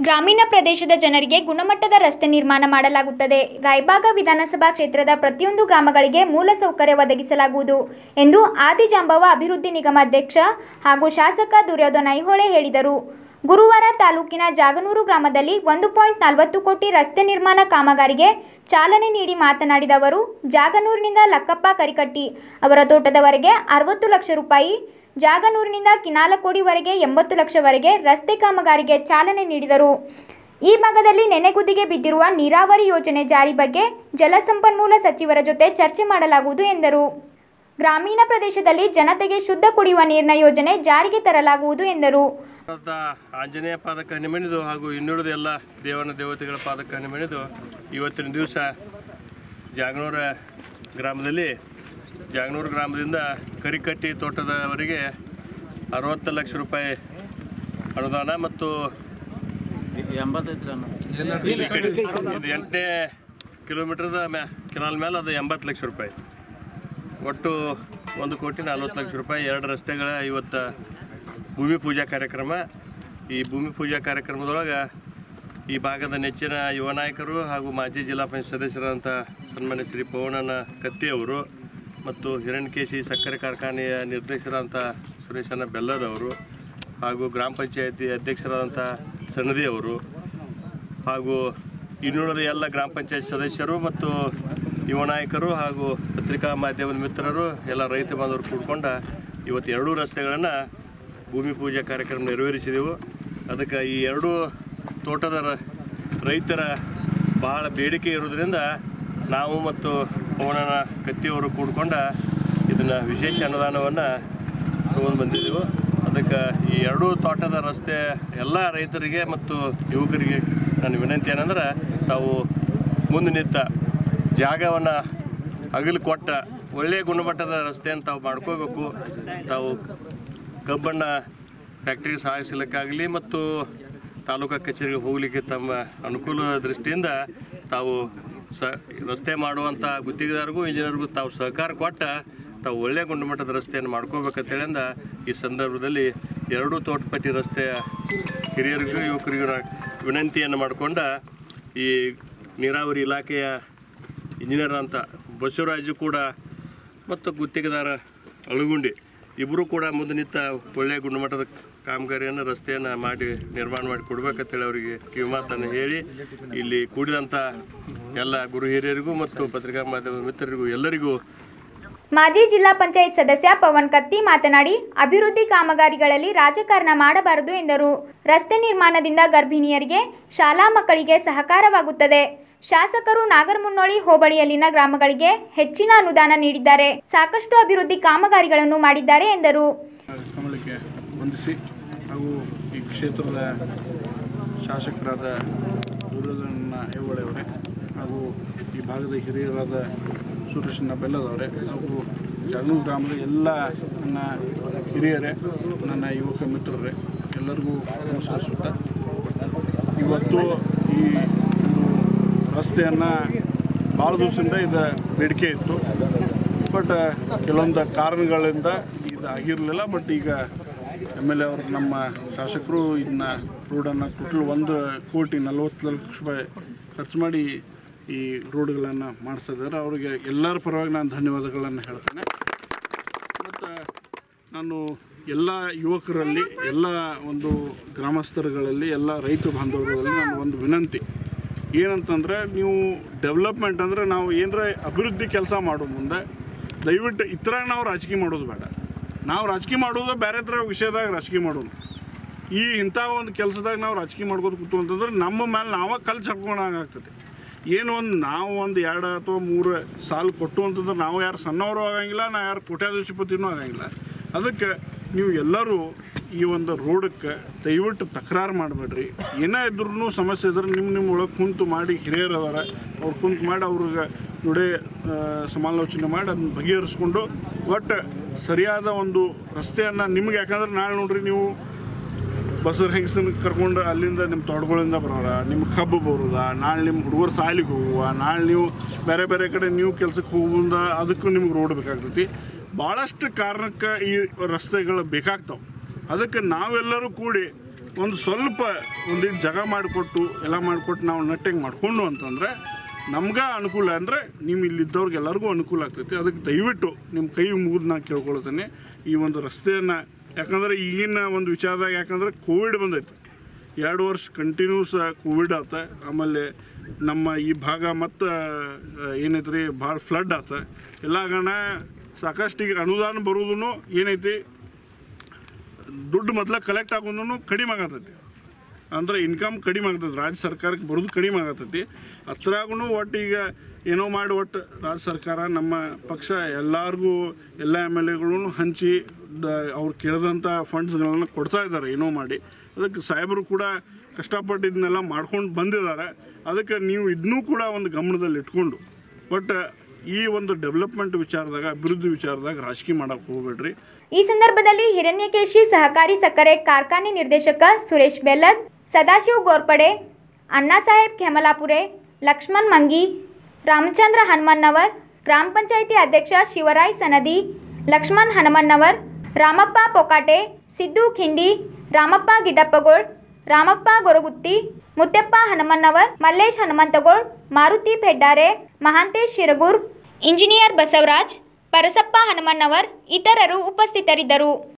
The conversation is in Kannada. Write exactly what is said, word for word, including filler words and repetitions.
ಗ್ರಾಮೀಣ ಪ್ರದೇಶದ ಜನರಿಗೆ ಗುಣಮಟ್ಟದ ರಸ್ತೆ ನಿರ್ಮಾಣ ಮಾಡಲಾಗುತ್ತದೆ. ರಾಯಬಾಗ ವಿಧಾನಸಭಾ ಕ್ಷೇತ್ರದ ಪ್ರತಿಯೊಂದು ಗ್ರಾಮಗಳಿಗೆ ಮೂಲಸೌಕರ್ಯ ಒದಗಿಸಲಾಗುವುದು ಎಂದು ಆದಿಜಾಂಬವ ಅಭಿವೃದ್ಧಿ ನಿಗಮ ಅಧ್ಯಕ್ಷ ಹಾಗೂ ಶಾಸಕ ದುರ್ಯೋಧನ ಐಹೊಳೆ ಹೇಳಿದರು. ಗುರುವಾರ ತಾಲೂಕಿನ ಜಾಗನೂರು ಗ್ರಾಮದಲ್ಲಿ ಒಂದು ಪಾಯಿಂಟ್ ನಲವತ್ತು ಕೋಟಿ ರಸ್ತೆ ನಿರ್ಮಾಣ ಕಾಮಗಾರಿಗೆ ಚಾಲನೆ ನೀಡಿ ಮಾತನಾಡಿದ ಅವರು, ಜಾಗನೂರಿನಿಂದ ಲಕ್ಕಪ್ಪ ಕರಿಕಟ್ಟಿ ಅವರ ತೋಟದವರೆಗೆ ಅರವತ್ತು ಲಕ್ಷ ರೂಪಾಯಿ, ಜಾಗನೂರಿನಿಂದ ಕಿನಾಲಕೋಡಿವರೆಗೆ ಎಂಬತ್ತು ಲಕ್ಷವರೆಗೆ ರಸ್ತೆ ಕಾಮಗಾರಿಗೆ ಚಾಲನೆ ನೀಡಿದರು. ಈ ಭಾಗದಲ್ಲಿ ನೆನೆಗುದಿಗೆ ಬಿದ್ದಿರುವ ನೀರಾವರಿ ಯೋಜನೆ ಜಾರಿ ಬಗ್ಗೆ ಜಲಸಂಪನ್ಮೂಲ ಸಚಿವರ ಜೊತೆ ಚರ್ಚೆ ಮಾಡಲಾಗುವುದು ಎಂದರು. ಗ್ರಾಮೀಣ ಪ್ರದೇಶದಲ್ಲಿ ಜನತೆಗೆ ಶುದ್ಧ ಕುಡಿಯುವ ನೀರಿನ ಯೋಜನೆ ಜಾರಿಗೆ ತರಲಾಗುವುದು ಎಂದರು. ಆಂಜನೇಯ ಪಾದಕ ಹನಿಮಣಿದು ಹಾಗೂ ಇನ್ನುಳಿದ ಎಲ್ಲ ದೇವನ ದೇವತೆಗಳ ಪಾದಕ ಹನಿಮಣಿದು ಇವತ್ತಿನ ದಿವಸ ಜಾಗನೂರ ಗ್ರಾಮದಲ್ಲಿ ಜಾಗನೂರು ಗ್ರಾಮದಿಂದ ಕರಿಕಟ್ಟಿ ತೋಟದವರೆಗೆ ಅರವತ್ತು ಲಕ್ಷ ರೂಪಾಯಿ ಅನುದಾನ ಮತ್ತು ಇದು ಎಂಟನೇ ಕಿಲೋಮೀಟರ್ದ ಮ್ಯಾ ಕೆನಾಲ್ ಮೇಲೆ ಅದು ಎಂಬತ್ತು ಲಕ್ಷ ರೂಪಾಯಿ, ಒಟ್ಟು ಒಂದು ಕೋಟಿ ನಲ್ವತ್ತು ಲಕ್ಷ ರೂಪಾಯಿ ಎರಡು ರಸ್ತೆಗಳ ಇವತ್ತು ಭೂಮಿ ಪೂಜಾ ಕಾರ್ಯಕ್ರಮ. ಈ ಭೂಮಿ ಪೂಜಾ ಕಾರ್ಯಕ್ರಮದೊಳಗೆ ಈ ಭಾಗದ ನೆಚ್ಚಿನ ಯುವ ನಾಯಕರು ಹಾಗೂ ಮಾಜಿ ಜಿಲ್ಲಾ ಪಂಚಾಯತ್ ಸದಸ್ಯರಾದಂಥ ಸನ್ಮಾನ್ಯ ಶ್ರೀ ಪವನನ ಕತ್ತಿ ಅವರು ಮತ್ತು ಹಿರಣ್ಯಕೇಶಿ ಸಕ್ಕರೆ ಕಾರ್ಖಾನೆಯ ನಿರ್ದೇಶಕರಾದಂಥ ಸುರೇಶನ ಬೆಲ್ಲದವರು ಹಾಗೂ ಗ್ರಾಮ ಪಂಚಾಯತಿ ಅಧ್ಯಕ್ಷರಾದಂಥ ಸಣ್ಣದಿ ಅವರು ಹಾಗೂ ಇನ್ನುಳಿದ ಎಲ್ಲ ಗ್ರಾಮ ಪಂಚಾಯತ್ ಸದಸ್ಯರು ಮತ್ತು ಯುವ ನಾಯಕರು ಹಾಗೂ ಪತ್ರಿಕಾ ಮಾಧ್ಯಮದ ಮಿತ್ರರು ಎಲ್ಲ ರೈತ ಬಾಂಧವರು ಕೂಡ್ಕೊಂಡ ಇವತ್ತು ಎರಡೂ ರಸ್ತೆಗಳನ್ನು ಭೂಮಿ ಪೂಜಾ ಕಾರ್ಯಕ್ರಮ ನೆರವೇರಿಸಿದೆವು. ಅದಕ್ಕೆ ಈ ಎರಡೂ ತೋಟದ ರೈತರ ಬಹಳ ಬೇಡಿಕೆ ಇರೋದ್ರಿಂದ ನಾವು ಮತ್ತು ಪವನನ ಕತ್ತಿಯವರು ಕೂಡ್ಕೊಂಡ ಇದನ್ನು ವಿಶೇಷ ಅನುದಾನವನ್ನು ತಗೊಂಡು ಬಂದಿದ್ದೆವು. ಅದಕ್ಕೆ ಈ ಎರಡೂ ತೋಟದ ರಸ್ತೆ ಎಲ್ಲ ರೈತರಿಗೆ ಮತ್ತು ಯುವಕರಿಗೆ ನನ್ನ ವಿನಂತಿ ಏನಂದ್ರೆ, ತಾವು ಮುಂದೆ ನಿಂತ ಜಾಗವನ್ನು ಅಗಲು ಕೊಟ್ಟ ಒಳ್ಳೆಯ ಗುಣಮಟ್ಟದ ರಸ್ತೆಯನ್ನು ತಾವು ಮಾಡ್ಕೋಬೇಕು. ತಾವು ಕಬ್ಬಣ್ಣ ಫ್ಯಾಕ್ಟ್ರಿಗೆ ಸಾಗಿಸಲಿಕ್ಕಾಗಲಿ ಮತ್ತು ತಾಲೂಕಾ ಕಚೇರಿಗೆ ಹೋಗಲಿಕ್ಕೆ ತಮ್ಮ ಅನುಕೂಲ ದೃಷ್ಟಿಯಿಂದ ತಾವು ಸ ರಸ್ತೆ ಮಾಡುವಂಥ ಗುತ್ತಿಗೆದಾರರಿಗೂ ಇಂಜಿನಿಯರ್ಗೂ ತಾವು ಸಹಕಾರ ಕೊಟ್ಟ ತಾವು ಒಳ್ಳೆಯ ಗುಣಮಟ್ಟದ ರಸ್ತೆಯನ್ನು ಮಾಡ್ಕೋಬೇಕಂತೇಳಿಂದ ಈ ಸಂದರ್ಭದಲ್ಲಿ ಎರಡೂ ತೋಟಪಟ್ಟಿ ರಸ್ತೆಯ ಹಿರಿಯರಿಗೂ ಯುವಕರಿಗೂ ವಿನಂತಿಯನ್ನು ಮಾಡಿಕೊಂಡ ಈ ನೀರಾವರಿ ಇಲಾಖೆಯ ಇಂಜಿನಿಯರ್ ಅಂತ ಬಸವರಾಜು ಕೂಡ ಮತ್ತು ಗುತ್ತಿಗೆದಾರ ಅಳುಗುಂಡಿ ಇಬ್ಬರೂ ಕೂಡ ಮುಂದೆ ನಿಂತ ಒಳ್ಳೆಯ ಗುಣಮಟ್ಟದ ಕಾಮಗಾರಿಯನ್ನು ರಸ್ತೆಯನ್ನು ಮಾಡಿ ನಿರ್ಮಾಣ ಮಾಡಿ ಕೊಡಬೇಕಂತೇಳಿ ಅವರಿಗೆ ಕಿವಿಮಾತನ್ನು ಹೇಳಿ ಇಲ್ಲಿ ಕೂಡಿದಂಥ ಎಲ್ಲ ಗುರು ಹಿರಿಯರಿಗೂ ಮತ್ತು ಪತ್ರಿಕಾ ಮಾಧ್ಯಮದ ಮಿತ್ರರಿಗೂ ಎಲ್ಲರಿಗೂ. ಮಾಜಿ ಜಿಲ್ಲಾ ಪಂಚಾಯತ್ ಸದಸ್ಯ ಪವನ್ ಕತ್ತಿ ಮಾತನಾಡಿ, ಅಭಿವೃದ್ಧಿ ಕಾಮಗಾರಿಗಳಲ್ಲಿ ರಾಜಕಾರಣ ಮಾಡಬಾರದು ಎಂದರು. ರಸ್ತೆ ನಿರ್ಮಾಣದಿಂದ ಗರ್ಭಿಣಿಯರಿಗೆ, ಶಾಲಾ ಮಕ್ಕಳಿಗೆ ಸಹಕಾರವಾಗುತ್ತದೆ. ಶಾಸಕರು ನಾಗರಮುನ್ನೋಳಿ ಹೋಬಳಿಯಲ್ಲಿನ ಗ್ರಾಮಗಳಿಗೆ ಹೆಚ್ಚಿನ ಅನುದಾನ ನೀಡಿದ್ದಾರೆ. ಸಾಕಷ್ಟು ಅಭಿವೃದ್ಧಿ ಕಾಮಗಾರಿಗಳನ್ನು ಮಾಡಿದ್ದಾರೆ ಎಂದರು. ಕಮಲಕ್ಕೆ ವಂದಿಸಿ ಹಾಗೂ ಈ ಕ್ಷೇತ್ರದ ಶಾಸಕರಾದ ದುರ್ಯೋಧನ ಐಹೊಳೆ ಅವರೇ ಹಾಗೂ ಈ ಭಾಗದ ಹಿರಿಯರಾದ ಸುರೇಶನ ಬೆಲ್ಲದವರೇ ಹಾಗೂ ಜಾಗನೂರು ಗ್ರಾಮದ ಎಲ್ಲ ನನ್ನ ಹಿರಿಯರೇ, ನನ್ನ ಯುವಕ ಮಿತ್ರರೇ ಎಲ್ಲರಿಗೂ ನಮಸ್ಕರಿಸುತ್ತಾ, ಇವತ್ತು ಈ ರಸ್ತೆಯನ್ನು ಭಾಳ ದಿವಸದಿಂದ ಇದು ಬೇಡಿಕೆ ಇತ್ತು. ಬಟ್ ಕೆಲವೊಂದು ಕಾರಣಗಳಿಂದ ಇದು ಆಗಿರಲಿಲ್ಲ. ಬಟ್ ಈಗ ಎಮ್ ಎಲ್ ಎ ಅವರು ನಮ್ಮ ಶಾಸಕರು ಇದನ್ನ ರೋಡನ್ನು ಟೋಟಲ್ ಒಂದು ಕೋಟಿ ನಲ್ವತ್ತು ಲಕ್ಷ ರೂಪಾಯಿ ಖರ್ಚು ಮಾಡಿ ಈ ರೋಡ್ಗಳನ್ನು ಮಾಡಿಸಿದ್ದಾರೆ. ಅವರಿಗೆ ಎಲ್ಲರ ಪರವಾಗಿ ನಾನು ಧನ್ಯವಾದಗಳನ್ನು ಹೇಳ್ತೇನೆ. ಮತ್ತು ನಾನು ಎಲ್ಲ ಯುವಕರಲ್ಲಿ, ಎಲ್ಲ ಒಂದು ಗ್ರಾಮಸ್ಥರುಗಳಲ್ಲಿ, ಎಲ್ಲ ರೈತ ಬಾಂಧವರಲ್ಲಿ ನಾನು ಒಂದು ವಿನಂತಿ ಏನಂತಂದರೆ, ನೀವು ಡೆವಲಪ್ಮೆಂಟ್ ಅಂದರೆ ನಾವು ಏನರ ಅಭಿವೃದ್ಧಿ ಕೆಲಸ ಮಾಡೋ ಮುಂದೆ ದಯವಿಟ್ಟು ಇತರ ನಾವು ರಾಜಕೀಯ ಮಾಡೋದು ಬೇಡ. ನಾವು ರಾಜಕೀಯ ಮಾಡೋದು ಬೇರೆ ಥರ ವಿಷಯದಾಗ ರಾಜಕೀಯ ಮಾಡೋದು. ಈ ಇಂಥ ಒಂದು ಕೆಲಸದಾಗ ನಾವು ರಾಜಕೀಯ ಮಾಡ್ಕೋದು ಕೂತು ಅಂತಂದ್ರೆ ನಮ್ಮ ಮೇಲೆ ನಾವೇ ಕಲ್ಲು ಚಕ್ಕೊಂಡಾಗ್ತದೆ. ಏನು ಒಂದು ನಾವು ಒಂದು ಎರಡು ಅಥವಾ ಮೂರು ಸಾಲು ಕೊಟ್ಟು ಅಂತಂದ್ರೆ ನಾವು ಯಾರು ಸಣ್ಣವರು ಆಗಂಗಿಲ್ಲ, ನಾವು ಯಾರು ಕೋಟ್ಯಾಧೀಶಪತಿನೂ ಆಗಂಗಿಲ್ಲ. ಅದಕ್ಕೆ ನೀವು ಎಲ್ಲರೂ ಈ ಒಂದು ರೋಡಕ್ಕೆ ದಯವಿಟ್ಟು ತಕರಾರು ಮಾಡಬೇಡ್ರಿ. ಏನೇ ಇದ್ರೂ ಸಮಸ್ಯೆ ಇದ್ರೆ ನಿಮ್ಮ ನಿಮ್ಮ ಒಳಗೆ ಕುಂತು ಮಾಡಿ, ಹಿರಿಯರು ಅದಾರ ಅವ್ರು ಕುಂತು ಮಾಡಿ ಅವ್ರಿಗೆ ಜೊಡೆ ಸಮಾಲೋಚನೆ ಮಾಡಿ ಅದನ್ನ ಬಗೆಹರಿಸ್ಕೊಂಡು ಒಟ್ಟು ಸರಿಯಾದ ಒಂದು ರಸ್ತೆಯನ್ನು ನಿಮ್ಗೆ, ಯಾಕಂದ್ರೆ ನಾಳೆ ನೋಡ್ರಿ ನೀವು ಬಸ್ಸರ ಹೆಂಗಸನ್ನ ಕರ್ಕೊಂಡು ಅಲ್ಲಿಂದ ನಿಮ್ಮ ತೋಟಗಳಿಂದ ಬರೋರ, ನಿಮ್ಮ ಕಬ್ಬು ಬರೋದ, ನಾಳೆ ನಿಮ್ಮ ಹುಡುಗರು ಸಾಲಿಗೆ ಹೋಗುವ, ನಾಳೆ ನೀವು ಬೇರೆ ಬೇರೆ ಕಡೆ ನೀವು ಕೆಲಸಕ್ಕೆ ಹೋಗುವಂದ ಅದಕ್ಕೂ ನಿಮ್ಗೆ ರೋಡ್ ಬೇಕಾಗ್ತೈತಿ. ಭಾಳಷ್ಟು ಕಾರಣಕ್ಕೆ ಈ ರಸ್ತೆಗಳು ಬೇಕಾಗ್ತಾವೆ. ಅದಕ್ಕೆ ನಾವೆಲ್ಲರೂ ಕೂಡಿ ಒಂದು ಸ್ವಲ್ಪ ಒಂದಿಟ್ಟು ಜಾಗ ಮಾಡಿಕೊಟ್ಟು ಎಲ್ಲ ಮಾಡಿಕೊಟ್ಟು ನಾವು ನೆಟ್ಟಿಗೆ ಮಾಡಿಕೊಂಡು ಅಂತಂದರೆ ನಮ್ಗೆ ಅನುಕೂಲ ಅಂದರೆ ನಿಮ್ಮ ಇಲ್ಲಿದ್ದವ್ರಿಗೆ ಎಲ್ಲರಿಗೂ ಅನುಕೂಲ ಆಗ್ತೈತಿ. ಅದಕ್ಕೆ ದಯವಿಟ್ಟು ನಿಮ್ಮ ಕೈ ಮುಗಿದು ನಾನು ಕೇಳ್ಕೊಳ್ತೇನೆ ಈ ಒಂದು ರಸ್ತೆಯನ್ನು. ಯಾಕಂದರೆ ಈಗಿನ ಒಂದು ವಿಚಾರದಾಗ ಯಾಕಂದರೆ ಕೋವಿಡ್ ಬಂದೈತಿ, ಎರಡು ವರ್ಷ ಕಂಟಿನ್ಯೂಸ್ ಕೋವಿಡ್ ಆತ, ಆಮೇಲೆ ನಮ್ಮ ಈ ಭಾಗ ಮತ್ತು ಏನೈತೆ ರೀ ಭಾಳ ಫ್ಲಡ್ ಆತ. ಎಲ್ಲ ಗಣ ಸಾಕಷ್ಟು ಈಗ ಅನುದಾನ ಬರೋದು ಏನೈತಿ ದುಡ್ಡು ಮೊದಲ ಕಲೆಕ್ಟ್ ಆಗೋದು ಕಡಿಮೆ ಆಗತೈತಿ, ಅಂದರೆ ಇನ್ಕಮ್ ಕಡಿಮೆ ಆಗ್ತೈತಿ, ರಾಜ್ಯ ಸರ್ಕಾರಕ್ಕೆ ಬರೋದು ಕಡಿಮೆ ಆಗತೈತಿ. ಅದ್ರಾಗೂ ಒಟ್ಟು ಈಗ ಏನೋ ಮಾಡಿ ಒಟ್ಟು ರಾಜ್ಯ ಸರ್ಕಾರ ನಮ್ಮ ಪಕ್ಷ ಎಲ್ಲರಿಗೂ ಎಲ್ಲ ಎಮ್ ಎಲ್ ಎಗಳನ್ನು ಹಂಚಿ ಅವ್ರು ಕೇಳಿದಂಥ ಫಂಡ್ಸ್ಗಳನ್ನು ಕೊಡ್ತಾ ಇದ್ದಾರೆ ಏನೋ ಮಾಡಿ. ಅದಕ್ಕೆ ಸಾಹೇಬರು ಕೂಡ ಕಷ್ಟಪಟ್ಟು ಇದನ್ನೆಲ್ಲ ಮಾಡ್ಕೊಂಡು ಬಂದಿದ್ದಾರೆ. ಅದಕ್ಕೆ ನೀವು ಇದನ್ನೂ ಕೂಡ ಒಂದು ಗಮನದಲ್ಲಿ ಇಟ್ಕೊಂಡು ಬಟ್ ಈ ಒಂದು ಡೆವಲಪ್ಮೆಂಟ್ ವಿಚಾರದಾಗ ಅಭಿವೃದ್ಧಿ ವಿಚಾರದಾಗ ರಾಜಕೀಯ ಮಾಡೋಕ್ಕೆ ಹೋಗಬೇಡ್ರಿ. ಈ ಸಂದರ್ಭದಲ್ಲಿ ಹಿರಣ್ಯಕೇಶಿ ಸಹಕಾರಿ ಸಕ್ಕರೆ ಕಾರ್ಖಾನೆ ನಿರ್ದೇಶಕ ಸುರೇಶ್ ಬೆಲ್ಲದ್, ಸದಾಶಿವ್ ಗೋರ್ಪಡೆ, ಅಣ್ಣಾಸಾಹೇಬ್ ಖೆಮಲಾಪುರೆ, ಲಕ್ಷ್ಮಣ್ ಮಂಗಿ, ರಾಮಚಂದ್ರ ಹನುಮನ್ನವರ್, ಗ್ರಾಮ ಪಂಚಾಯಿತಿ ಅಧ್ಯಕ್ಷ ಶಿವರಾಯ್ ಸನದಿ, ಲಕ್ಷ್ಮಣ್ ಹನುಮನ್ನವರ್, ರಾಮಪ್ಪ ಪೊಕಾಟೆ, ಸಿದ್ದು ಖಿಂಡಿ, ರಾಮಪ್ಪ ಗಿಡ್ಡಪ್ಪಗೋಳ್, ರಾಮಪ್ಪ ಗೊರಗುತ್ತಿ, ಮುತ್ಯಪ್ಪ ಹನುಮನ್ನವರ್, ಮಲ್ಲೇಶ್ ಹನುಮಂತಗೋಳ್, ಮಾರುತಿ ಪೆಡ್ಡಾರೆ, ಮಹಾಂತೇಶ್ ಶಿರಗೂರ್, ಇಂಜಿನಿಯರ್ ಬಸವರಾಜ್, ಪರಸಪ್ಪ ಹನುಮನ್ನವರ್ ಇತರರು ಉಪಸ್ಥಿತರಿದ್ದರು.